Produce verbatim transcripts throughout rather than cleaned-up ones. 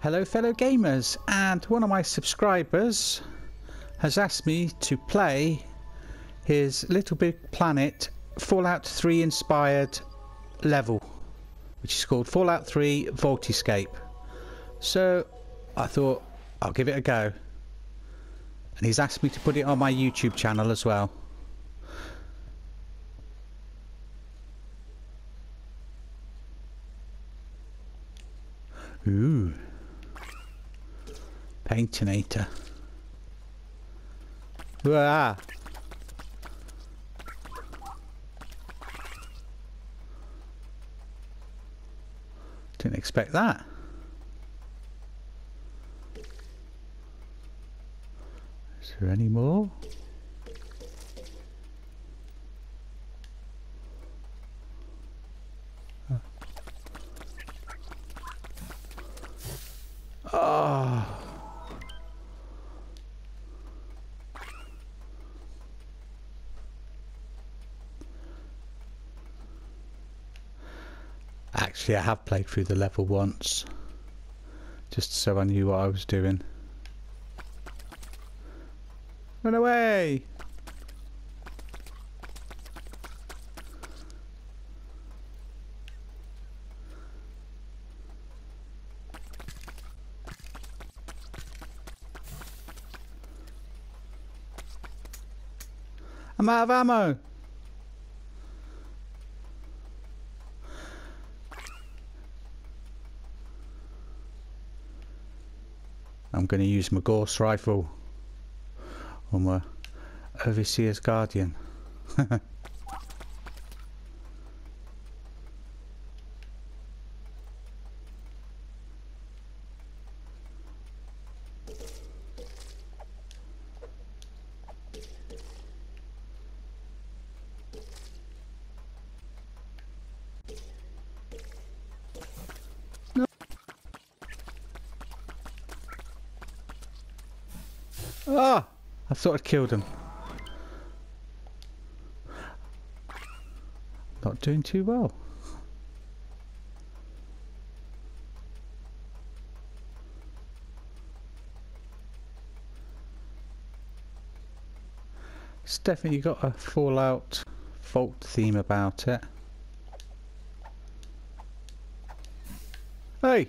Hello fellow gamers, and one of my subscribers has asked me to play his LittleBigPlanet Fallout three inspired level, which is called Fallout three Vault Escape. So I thought I'll give it a go, and he's asked me to put it on my YouTube channel as well. Ooh, Paintinator. Wah. Didn't expect that. Is there any more? Oh. Actually, I have played through the level once, just so I knew what I was doing. Run away! I'm out of ammo! I'm going to use my Gauss rifle or my Overseer's Guardian. Ah! I thought I'd killed him. Not doing too well. It's definitely got a Fallout Vault theme about it. Hey!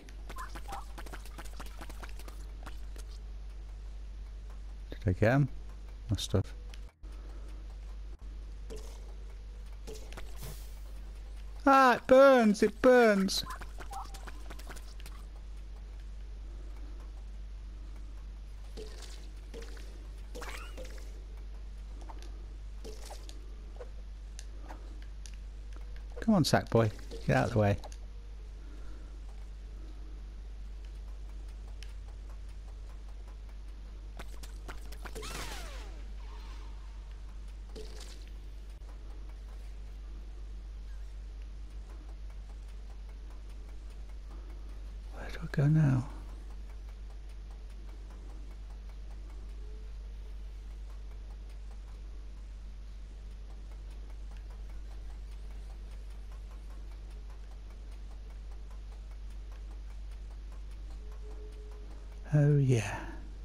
Did I get him? Must have. Ah, it burns! It burns! Come on, sack boy. Get out of the way. Where do I go now? Oh yeah.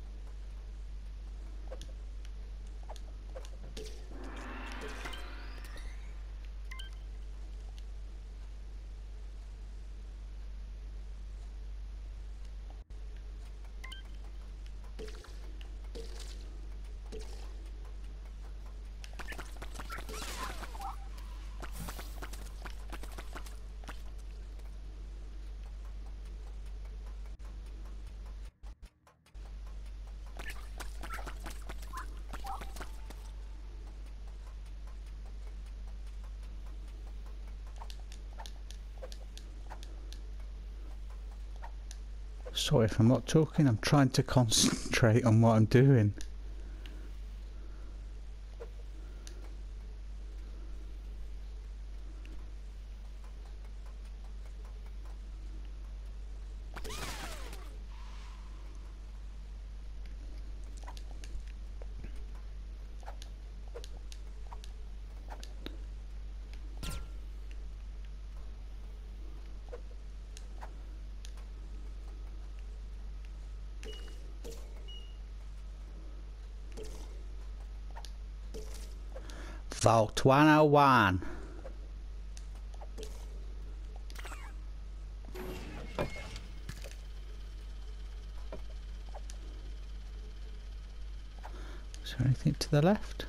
Sorry if I'm not talking, I'm trying to concentrate on what I'm doing. Vault one oh one. Is there anything to the left?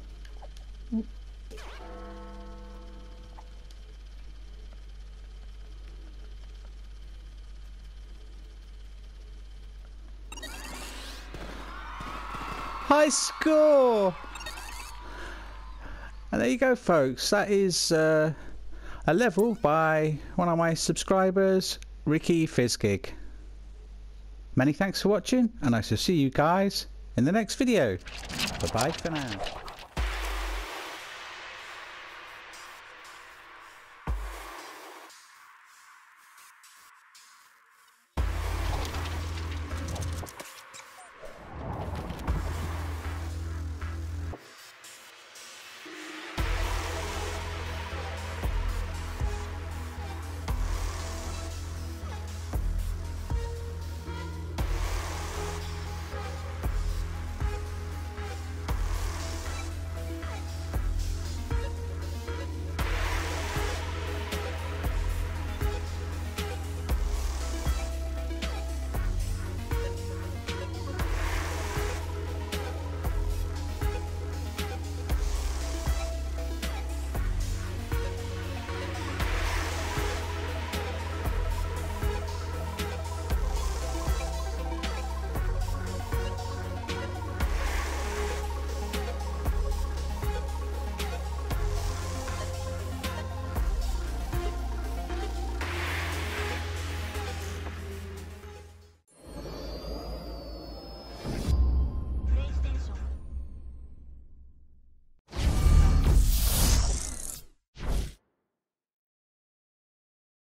High score! And there you go, folks. That is uh, a level by one of my subscribers, Ricky Fizzgig. Many thanks for watching, and I shall see you guys in the next video. Bye bye for now.